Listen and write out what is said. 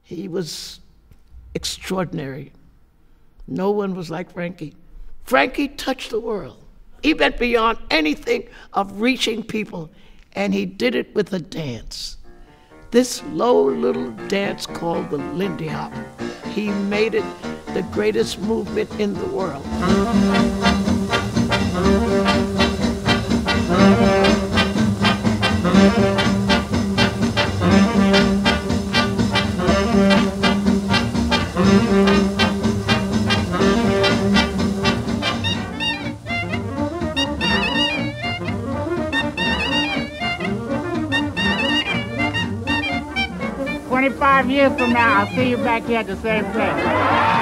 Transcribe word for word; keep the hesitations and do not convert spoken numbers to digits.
He was extraordinary. No one was like Frankie. Frankie touched the world. He went beyond anything of reaching people, and he did it with a dance. This low little dance called the Lindy Hop. He made it the greatest movement in the world. twenty-five years from now, I'll see you back here at the same place.